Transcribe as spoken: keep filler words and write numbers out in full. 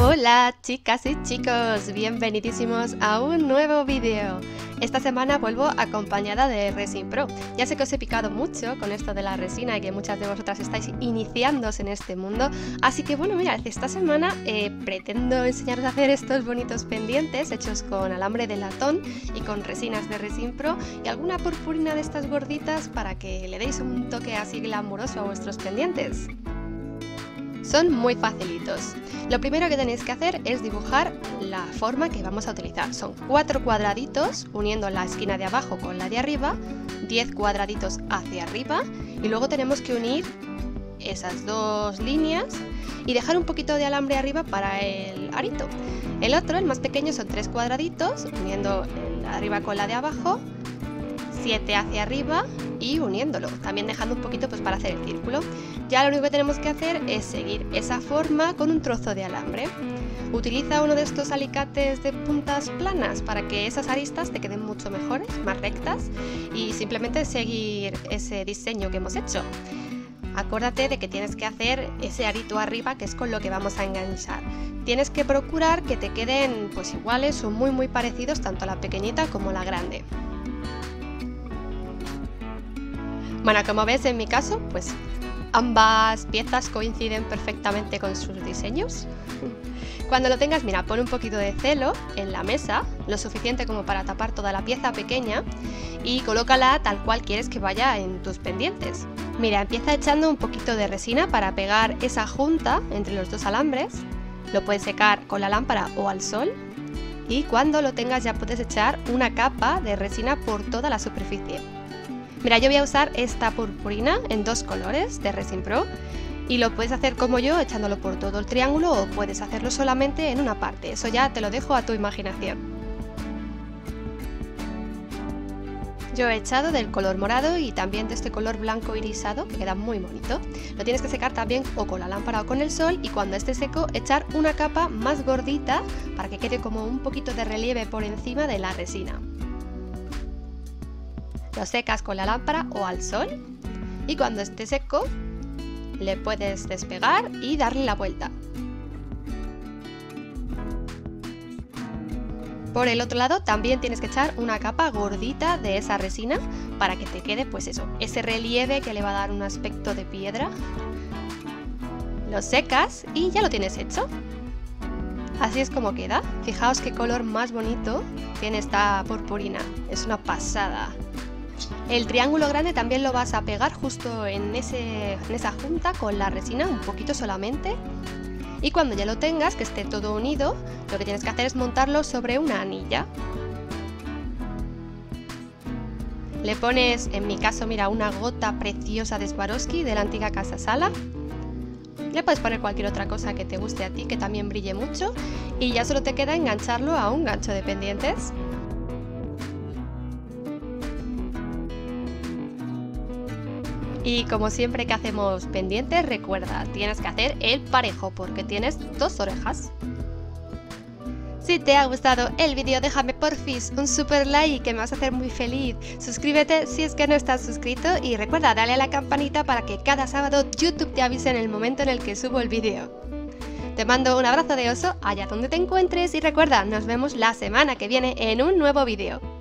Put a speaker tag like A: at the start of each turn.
A: Hola chicas y chicos, bienvenidísimos a un nuevo vídeo. Esta semana vuelvo acompañada de Resin Pro. Ya sé que os he picado mucho con esto de la resina y que muchas de vosotras estáis iniciándose en este mundo. Así que bueno, mirad, esta semana eh, pretendo enseñaros a hacer estos bonitos pendientes hechos con alambre de latón y con resinas de Resin Pro y alguna purpurina de estas gorditas para que le deis un toque así glamuroso a vuestros pendientes. Son muy facilitos. Lo primero que tenéis que hacer es dibujar la forma que vamos a utilizar. Son cuatro cuadraditos uniendo la esquina de abajo con la de arriba, diez cuadraditos hacia arriba y luego tenemos que unir esas dos líneas y dejar un poquito de alambre arriba para el arito. El otro, el más pequeño, son tres cuadraditos uniendo el de arriba con la de abajo, siete hacia arriba y uniéndolo, también dejando un poquito pues para hacer el círculo. Ya lo único que tenemos que hacer es seguir esa forma con un trozo de alambre. Utiliza uno de estos alicates de puntas planas para que esas aristas te queden mucho mejores, más rectas, y simplemente seguir ese diseño que hemos hecho. Acuérdate de que tienes que hacer ese arito arriba, que es con lo que vamos a enganchar. Tienes que procurar que te queden pues iguales o muy muy parecidos tanto la pequeñita como la grande. Bueno, como ves en mi caso, pues ambas piezas coinciden perfectamente con sus diseños. Cuando lo tengas, mira, pon un poquito de celo en la mesa, lo suficiente como para tapar toda la pieza pequeña y colócala tal cual quieres que vaya en tus pendientes. Mira, empieza echando un poquito de resina para pegar esa junta entre los dos alambres. Lo puedes secar con la lámpara o al sol. Y cuando lo tengas ya puedes echar una capa de resina por toda la superficie. Mira, yo voy a usar esta purpurina en dos colores de Resin Pro y lo puedes hacer como yo, echándolo por todo el triángulo, o puedes hacerlo solamente en una parte. Eso ya te lo dejo a tu imaginación. Yo he echado del color morado y también de este color blanco irisado, que queda muy bonito. Lo tienes que secar también o con la lámpara o con el sol, y cuando esté seco echar una capa más gordita para que quede como un poquito de relieve por encima de la resina. Lo secas con la lámpara o al sol y cuando esté seco le puedes despegar y darle la vuelta. Por el otro lado también tienes que echar una capa gordita de esa resina para que te quede pues eso, ese relieve que le va a dar un aspecto de piedra. Lo secas y ya lo tienes hecho. Así es como queda. Fijaos qué color más bonito tiene esta purpurina, es una pasada. El triángulo grande también lo vas a pegar justo en, ese, en esa junta con la resina, un poquito solamente. Y cuando ya lo tengas, que esté todo unido, lo que tienes que hacer es montarlo sobre una anilla. Le pones, en mi caso, mira, una gota preciosa de Swarovski de la antigua Casa Sala. Le puedes poner cualquier otra cosa que te guste a ti, que también brille mucho. Y ya solo te queda engancharlo a un gancho de pendientes. Y como siempre que hacemos pendientes, recuerda, tienes que hacer el parejo porque tienes dos orejas. Si te ha gustado el vídeo, déjame porfis un super like que me vas a hacer muy feliz. Suscríbete si es que no estás suscrito y recuerda darle a la campanita para que cada sábado YouTube te avise en el momento en el que subo el vídeo. Te mando un abrazo de oso allá donde te encuentres y recuerda, nos vemos la semana que viene en un nuevo vídeo.